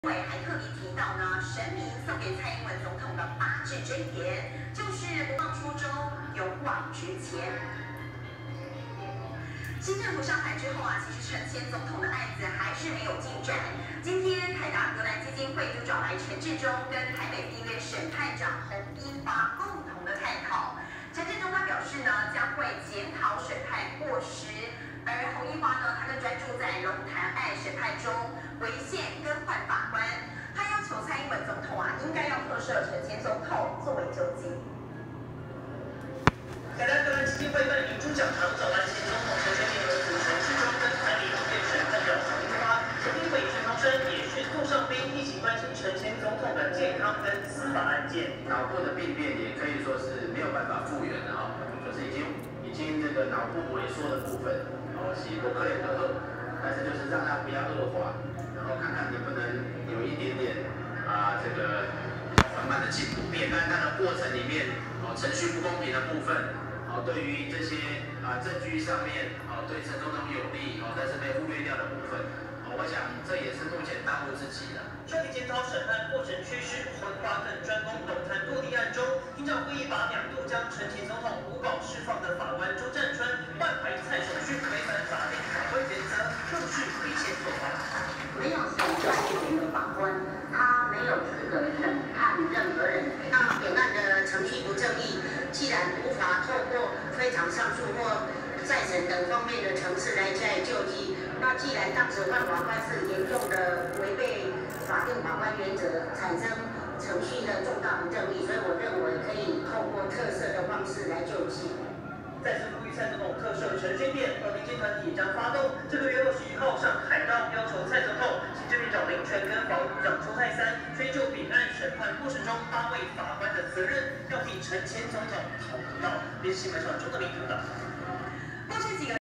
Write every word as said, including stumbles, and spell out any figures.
委还特别提到呢，神明送给蔡英文总统的八字真言，就是不忘初衷，勇往直前。新政府上台之后啊，其实陈前总统的案子还是没有进展。今天凯达格兰基金会就找来陈志忠跟台北地院审判长洪一发共同的探讨。陈志忠他表示呢，将会检讨审判过失，而洪一发呢，他更专注在龙潭案审判中违宪更换法官。他要求蔡英文总统啊，应该要特赦陈前总统作为救济。 凯达格兰基金会办理主讲堂找来前总统陈水扁儿子陈志忠跟台北地院审判长洪一发，基金会陈长生也迅速上宾，一起关心陈前总统的健康跟司法案件。 脑部的病变也可以说是没有办法复原的哈，就是已经已经这个脑部萎缩的部分，哦，是不可能的恶，但是就是让它不要恶化，然后看看能不能有一点点啊这个缓慢的进步。辩论它的过程里面，哦程序不公平的部分，哦对于这些啊证据上面，哦对陈总统有利，哦但是被忽略掉的部分，哦我想这也是目前当务之急的。 专题检讨审判过程缺失，洪一发更专攻龙潭落地案中，庭长会议把两度将陈前总统无保释放的法官周占川换牌蔡守训违反法定法官原则，更是违宪作法。 没有审判权的法官，他没有资格审判任何人。那本案的程序不正义，既然无法透过非常上诉或再审等方面的程式来加以救济，那既然当时换法官是严重的违背法定法官原则，产生程序的重大不正义，所以我认为可以透过特赦的方式来救济。 再次呼吁蔡总统特赦陈水扁，而民间团体也将发动这个月二十一号上海道，要求蔡总统、行政院长林全跟法务部长邱泰三追究本案审判过程中八位法官的责任，要替陈前总统讨公道。联系新闻上周德明报道。 过去几个